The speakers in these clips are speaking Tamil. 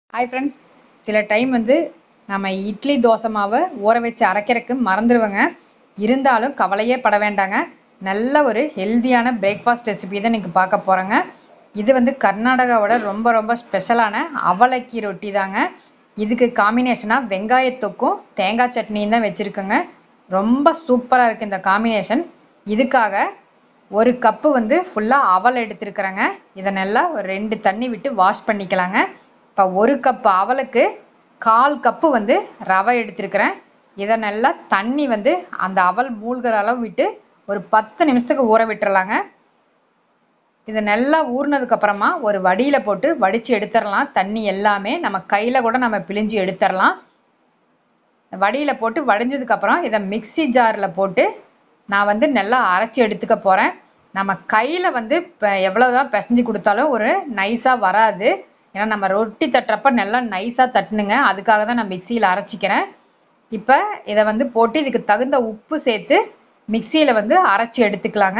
ஹாய் ஃப்ரெண்ட்ஸ், சில டைம் நம்ம இட்லி தோசை மாவை ஊற வச்சு அரைக்கிறதுக்கு மறந்துடுவேங்க. இருந்தாலும் கவலையே பட வேண்டாங்க. நல்ல ஒரு ஹெல்தியான பிரேக்ஃபாஸ்ட் ரெசிபி தான் இன்றைக்கி பார்க்க போகிறேங்க. இது கர்நாடகாவோட ரொம்ப ரொம்ப ஸ்பெஷலான அவலக்கி ரொட்டி தாங்க. இதுக்கு காம்பினேஷனாக வெங்காயத்தொக்கும் தேங்காய் சட்னியும் தான் வச்சுருக்கோங்க. ரொம்ப சூப்பராக இருக்குது இந்த காம்பினேஷன். இதுக்காக ஒரு கப்பு ஃபுல்லாக அவல் எடுத்துருக்குறேங்க. இதை நல்லா ஒரு 2 தண்ணி விட்டு வாஷ் பண்ணிக்கலாங்க. இப்போ ஒரு கப்பு அவலுக்கு 1/4 கப்பு ரவை எடுத்துருக்கிறேன். இதை நல்லா தண்ணி அந்த அவல் மூழ்கிற அளவு விட்டு ஒரு 10 நிமிஷத்துக்கு ஊற விட்டுறலாங்க. இது நல்லா ஊறினதுக்கப்புறமா ஒரு வடியில் போட்டு வடித்து எடுத்துடலாம். தண்ணி எல்லாமே நம்ம கையில் கூட நம்ம பிழிஞ்சு எடுத்துடலாம். வடியில் போட்டு வடிஞ்சதுக்கப்புறம் இதை மிக்சி ஜாரில் போட்டு நான் நல்லா அரைச்சி எடுத்துக்க போகிறேன். நம்ம கையில் எவ்வளோதான் பிசைஞ்சு கொடுத்தாலும் ஒரு நைஸாக வராது. ஏன்னா நம்ம ரொட்டி தட்டுறப்ப நல்லா நைஸாக தட்டணுங்க. அதுக்காக தான் நான் மிக்சியில் அரைச்சிக்கிறேன். இப்போ இதை போட்டு இதுக்கு தகுந்த உப்பு சேர்த்து மிக்சியில் அரைச்சி எடுத்துக்கலாங்க.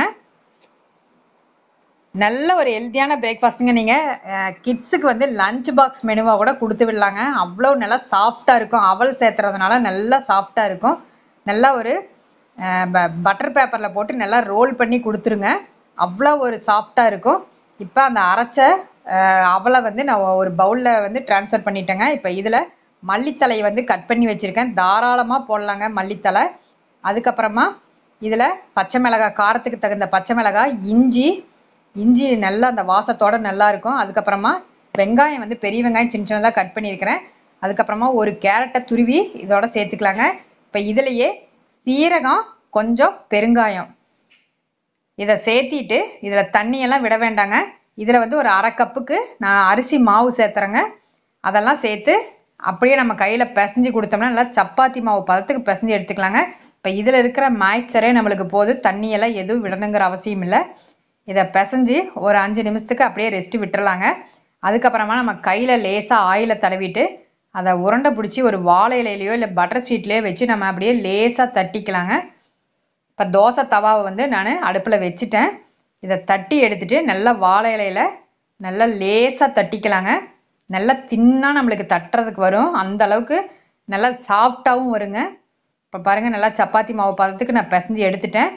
நல்ல ஒரு ஹெல்த்தியான பிரேக்ஃபாஸ்ட்டுங்க. நீங்கள் கிட்ஸுக்கு லஞ்ச் பாக்ஸ் மெனுவாக கூட கொடுத்து விடலாங்க. அவ்வளோ நல்லா சாஃப்டாக இருக்கும். அவல் சேர்த்துறதுனால நல்லா சாஃப்டாக இருக்கும். நல்லா ஒரு பட்டர் பேப்பரில் போட்டு நல்லா ரோல் பண்ணி கொடுத்துருங்க. அவ்வளோ ஒரு சாஃப்டாக இருக்கும். இப்போ அந்த அரைச்ச அவலை நான் ஒரு பவுலில் ட்ரான்ஸ்ஃபர் பண்ணிட்டேங்க. இப்போ இதில் மல்லித்தலை கட் பண்ணி வச்சுருக்கேன். தாராளமாக போடலாங்க மல்லித்தலை. அதுக்கப்புறமா இதில் பச்சை மிளகாய், காரத்துக்கு தகுந்த பச்சை மிளகாய், இஞ்சி நல்லா அந்த வாசத்தோடு நல்லாயிருக்கும். அதுக்கப்புறமா வெங்காயம் பெரிய வெங்காயம் சின்ன சின்னதாக கட் பண்ணியிருக்கிறேன். அதுக்கப்புறமா ஒரு கேரட்டை துருவி இதோட சேர்த்துக்கலாங்க. இப்போ இதுலேயே சீரகம், கொஞ்சம் பெருங்காயம் இதை சேர்த்திட்டு இதில் தண்ணியெல்லாம் விட வேண்டாங்க. இதில் ஒரு 1/2 கப்புக்கு நான் அரிசி மாவு சேர்த்துறேங்க. அதெல்லாம் சேர்த்து அப்படியே நம்ம கையில் பிசைஞ்சு கொடுத்தோம்னா நல்லா சப்பாத்தி மாவு பதத்துக்கு பிசைஞ்சு எடுத்துக்கலாங்க. இப்போ இதில் இருக்கிற மாய்ஸ்சரே நம்மளுக்கு போதும். தண்ணியெல்லாம் எதுவும் விடணுங்கிற அவசியம் இல்லை. இதை பிசைஞ்சு ஒரு 5 நிமிஷத்துக்கு அப்படியே ரெஸ்ட்டு விட்டுறலாங்க. அதுக்கப்புறமா நம்ம கையில் லேசாக ஆயிலை தடவிட்டு அதை உருண்டை பிடிச்சி ஒரு வாழை இலையிலையோ இல்லை பட்டர் ஷீட்லேயோ வச்சு நம்ம அப்படியே லேசாக தட்டிக்கலாங்க. இப்போ தோசை தவாவை நான் அடுப்பில் வச்சுட்டேன். இதை தட்டி எடுத்துட்டு நல்லா வாழை இலையில நல்லா லேசாக தட்டிக்கலாங்க. நல்லா தின்னா நம்மளுக்கு தட்டுறதுக்கு வரும். அந்த அளவுக்கு நல்லா சாஃப்டாகவும் வருங்க. இப்போ பாருங்கள், நல்லா சப்பாத்தி மாவு பதத்துக்கு நான் பிசைஞ்சு எடுத்துட்டேன்.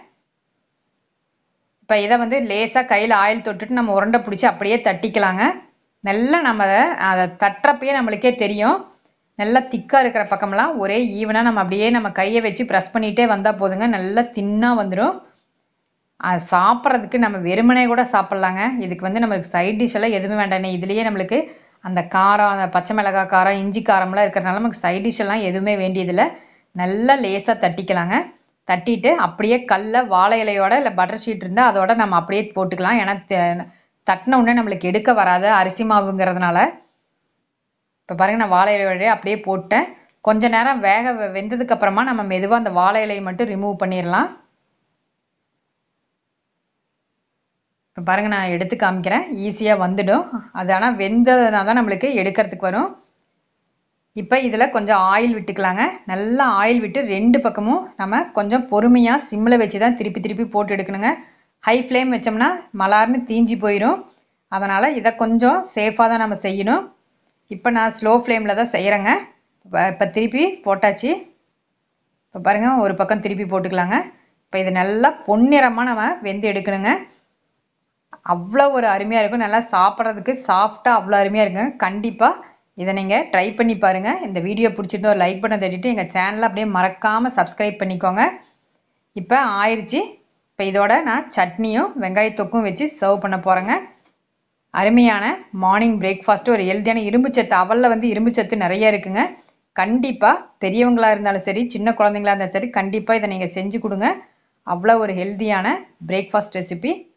இப்போ இதை லேசாக கையில் ஆயில் தொட்டுட்டு நம்ம உருண்டை பிடிச்சி அப்படியே தட்டிக்கலாங்க. நல்லா நம்ம அதை தட்டுறப்பயே நம்மளுக்கே தெரியும். நல்லா திக்காக இருக்கிற பக்கமெல்லாம் ஒரே ஈவனாக நம்ம அப்படியே நம்ம கையை வச்சு ப்ரெஸ் பண்ணிகிட்டே வந்தால் போதுங்க. நல்லா தின்னாக வந்துடும். அது சாப்பிட்றதுக்கு நம்ம வெறுமனே கூட சாப்பிட்லாங்க. இதுக்கு நம்மளுக்கு சைட் டிஷ் எல்லாம் எதுவுமே வேண்டாம். இதுலேயே நம்மளுக்கு அந்த காரம், அந்த பச்சை மிளகாய் காரம், இஞ்சி காரம்லாம் இருக்கிறதுனால நமக்கு சைட் டிஷ் எல்லாம் எதுவுமே வேண்டியதில்லை. நல்லா லேசாக தட்டிக்கலாங்க. தட்டிட்டு அப்படியே வாழை இலையோட இல்லை பட்டர் ஷீட் இருந்தால் அதோட நம்ம அப்படியே போட்டுக்கலாம். ஏன்னா தட்டின உடனே நம்மளுக்கு எடுக்க வராது அரிசி மாவுங்கிறதுனால. இப்போ பாருங்கள், நான் வாழை இலையோடய அப்படியே போட்டேன். கொஞ்ச நேரம் வெந்ததுக்கு அப்புறமா நம்ம மெதுவாக அந்த வாழை இலையை மட்டும் ரிமூவ் பண்ணிடலாம். இப்போ பாருங்கள், நான் எடுத்து காமிக்கிறேன். ஈஸியாக வந்துடும். அது ஆனால் வெந்ததுனா தான் நம்மளுக்கு எடுக்கிறதுக்கு வரும். இப்போ இதில் கொஞ்சம் ஆயில் விட்டுக்கலாங்க. நல்லா ஆயில் விட்டு 2 பக்கமும் நம்ம கொஞ்சம் பொறுமையாக சிம்மில் வச்சு தான் திருப்பி திருப்பி போட்டு எடுக்கணுங்க. ஹை ஃப்ளேம் வச்சோம்னா மலார்னு தீஞ்சி போயிடும். அதனால் இதை கொஞ்சம் சேஃபாக தான் நம்ம செய்யணும். இப்போ நான் ஸ்லோ ஃப்ளேமில் தான் செய்கிறேங்க. இப்போ திருப்பி போட்டாச்சு. இப்போ பாருங்கள், ஒரு பக்கம் திருப்பி போட்டுக்கலாங்க. இப்போ இது நல்லா பொன்னிறமாக நம்ம வெந்து எடுக்கணுங்க. அவ்வளோ ஒரு அருமையாக இருக்கும். நல்லா சாப்பிட்றதுக்கு சாஃப்டாக அவ்வளோ அருமையாக இருக்குங்க. கண்டிப்பாக இதை நீங்கள் ட்ரை பண்ணி பாருங்கள். இந்த வீடியோ பிடிச்சிருந்தா ஒரு லைக் பண்ண தட்டிட்டு எங்கள் சேனலை அப்படியே மறக்காமல் சப்ஸ்கிரைப் பண்ணிக்கோங்க. இப்போ ஆயிடுச்சு. இப்போ இதோட நான் சட்னியும் வெங்காயத்தொக்கும் வச்சு சர்வ் பண்ண போகிறேங்க. அருமையான மார்னிங் பிரேக்ஃபாஸ்ட்டு, ஒரு ஹெல்த்தியான இரும்பு சத்து. அவலில் இரும்பு சத்து நிறைய இருக்குங்க. கண்டிப்பாக பெரியவங்களாக இருந்தாலும் சரி, சின்ன குழந்தைங்களா இருந்தாலும் சரி, கண்டிப்பாக இதை நீங்கள் செஞ்சு கொடுங்க. அவ்வளோ ஒரு ஹெல்த்தியான பிரேக்ஃபாஸ்ட் ரெசிபி.